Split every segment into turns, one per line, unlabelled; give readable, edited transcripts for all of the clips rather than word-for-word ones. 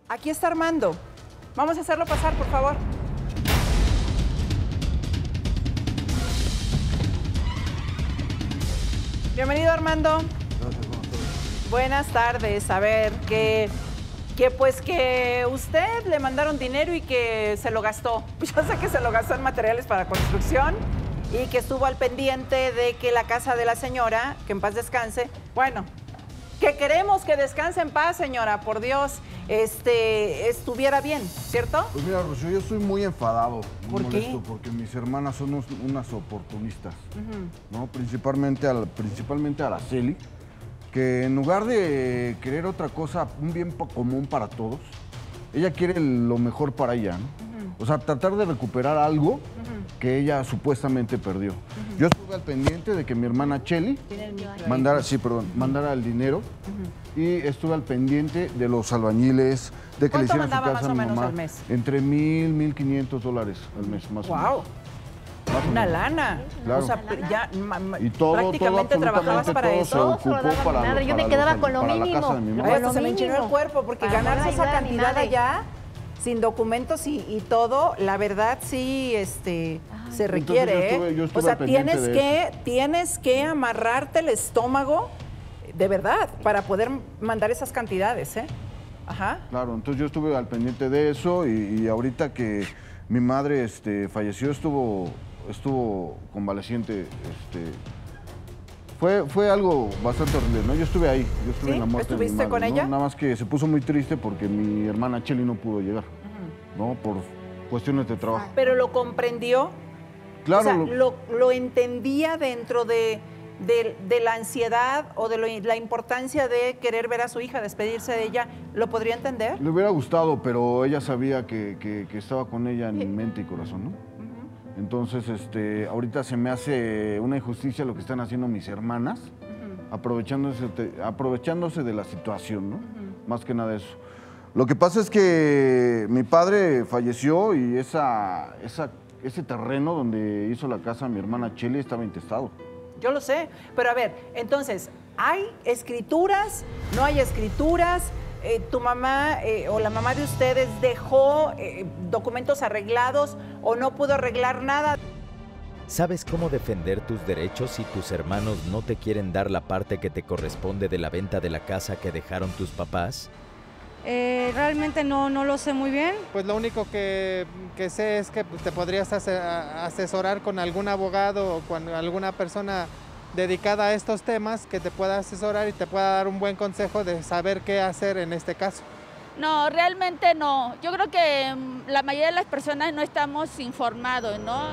Aquí está Armando. Vamos a hacerlo pasar, por favor. Bienvenido, Armando.
Gracias,
buenas tardes. A ver, que usted le mandaron dinero y que se lo gastó. Yo sé que se lo gastó en materiales para construcción y que estuvo al pendiente de que la casa de la señora, que en paz descanse, bueno, que queremos que descanse en paz, señora, por Dios, estuviera bien, ¿cierto?
Pues mira, Rocío, yo estoy muy enfadado, muy
¿Por qué?
molesto, porque mis hermanas son unas oportunistas, ¿no? Principalmente a Araceli, que en lugar de querer otra cosa, un bien común para todos, ella quiere lo mejor para ella, ¿no? O sea, tratar de recuperar algo que ella supuestamente perdió. Yo estuve al pendiente de que mi hermana Cheli mandara el dinero y estuve al pendiente de los albañiles, de que le hicieran su
mandaba
casa
más
a
o
mi
menos
mamá.
al mes?
Entre $1,000, $1,500 al mes, más o menos.
¡Wow! Una lana.
Claro.
O sea, ya
Y todo,
prácticamente trabajabas para
todo
eso.
se ocupó para,
madre, yo
para
me quedaba
los-
con lo
para la
mínimo.
casa de mi mamá.
Ay, hasta se me enchinó el cuerpo porque
Para
ganarse
no
esa
ayudar a mi
cantidad
madre.
allá, sin documentos y todo, la verdad sí se requiere.
Entonces yo estuve
O sea,
al pendiente
tienes que amarrarte el estómago de verdad para poder mandar esas cantidades, ¿eh? Ajá.
Claro, entonces yo estuve al pendiente de eso y ahorita que mi madre falleció, estuvo convaleciente. Fue algo bastante horrible, ¿no? Yo estuve ahí, yo estuve
¿Sí?
en la muerte de mi
¿Estuviste
madre,
con
¿no?
ella?
Nada más que se puso muy triste porque mi hermana Cheli no pudo llegar, ¿no? Por cuestiones de trabajo.
Pero lo comprendió.
Claro,
O sea, lo entendía dentro de la ansiedad o de la importancia de querer ver a su hija, despedirse de ella. ¿Lo podría entender?
le hubiera gustado, pero ella sabía que estaba con ella en mente y corazón, ¿no? Entonces, ahorita se me hace una injusticia lo que están haciendo mis hermanas, aprovechándose de la situación, ¿no? Más que nada eso. Lo que pasa es que mi padre falleció y ese terreno donde hizo la casa mi hermana Cheli estaba intestado.
Yo lo sé, pero a ver, entonces, ¿hay escrituras? ¿No hay escrituras? ¿Tu mamá o la mamá de ustedes dejó documentos arreglados o no pudo arreglar nada?
¿Sabes cómo defender tus derechos si tus hermanos no te quieren dar la parte que te corresponde de la venta de la casa que dejaron tus papás?
Realmente no lo sé muy bien.
Pues lo único que sé es que te podrías asesorar con algún abogado o con alguna persona dedicada a estos temas que te pueda asesorar y te pueda dar un buen consejo de saber qué hacer en este caso.
No, realmente no. Yo creo que la mayoría de las personas no estamos informados, ¿no?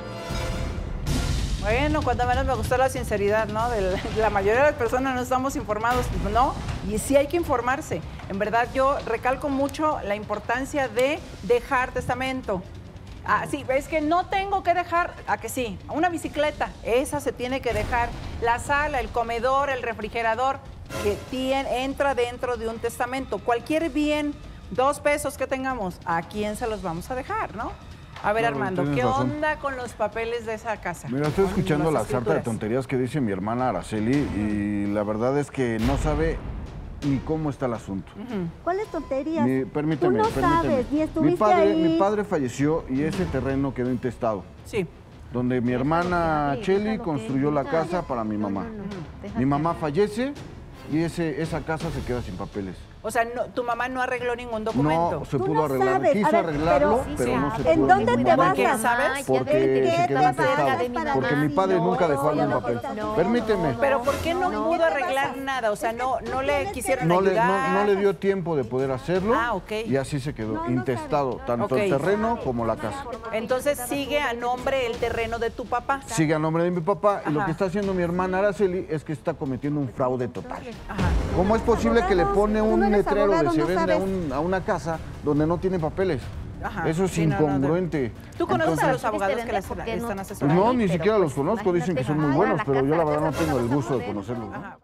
Bueno, cuando menos me gustó la sinceridad, ¿no? La mayoría de las personas no estamos informados, ¿no? Y sí hay que informarse. En verdad, yo recalco mucho la importancia de dejar testamento. Ah, sí, es que no tengo que dejar, ¿a que sí? Una bicicleta, esa se tiene que dejar. La sala, el comedor, el refrigerador, que entra dentro de un testamento. Cualquier bien, 2 pesos que tengamos, ¿a quién se los vamos a dejar, no? A ver,
Claro,
Armando,
tienes
¿qué
razón.
onda con los papeles de esa casa?
Mira, estoy
Con
escuchando la
las
sarta de
escrituras.
tonterías que dice mi hermana Araceli y la verdad es que no sabe ni cómo está el asunto.
¿Cuáles tonterías?
Permíteme,
Tú no sabes, ni estuviste ahí.
Mi padre falleció y ese terreno quedó intestado,
Sí.
donde mi hermana
déjalo que
Cheli
hable,
construyó la
déjalo.
casa para mi mamá.
Déjate.
Mi mamá fallece y esa casa se queda sin papeles.
O sea, tu mamá no arregló ningún documento.
No se
Tú
pudo
no
arreglar,
sabes.
quiso
A ver,
arreglarlo,
pero-
pero no se pudo.
¿En dónde
ningún
te
momento.
basas?
¿Sabes?
Porque
¿Qué
se
te
quedó
basas
intestado.
de mi mamá?
Porque mi padre
No,
nunca dejó algún
no,
papel.
no,
Permíteme.
Pero ¿por qué no
No.
pudo
¿Qué te
arreglar
pasa?
nada? O sea, no le quisieron
No
ayudar.
le dio tiempo de poder hacerlo
Ah, ok.
y así se quedó,
No
intestado,
sabe.
tanto
Ok.
el terreno como la casa.
Entonces sigue a nombre el terreno de tu papá.
Sigue a nombre de mi papá y lo
Ajá.
que está haciendo mi hermana Araceli es que está cometiendo un fraude total.
Ajá.
¿Cómo es posible que le
Abogados,
pone
tú
un
no eres
letrero de
abogado,
se
no
vende
sabes.
a una casa donde no tiene papeles?
Ajá.
Eso es
Sí, no, no,
incongruente.
¿Tú conoces a
Entonces,
los abogados que les
¿por qué no?
están
Pues
asesorando?
no, ni
Pero,
siquiera
pues,
los conozco, dicen que son muy
imagínate,
buenos,
la
pero
casa,
yo la
la
verdad no
casa
tengo el
no
gusto de
vas a poder.
conocerlos. ¿no?
Ajá.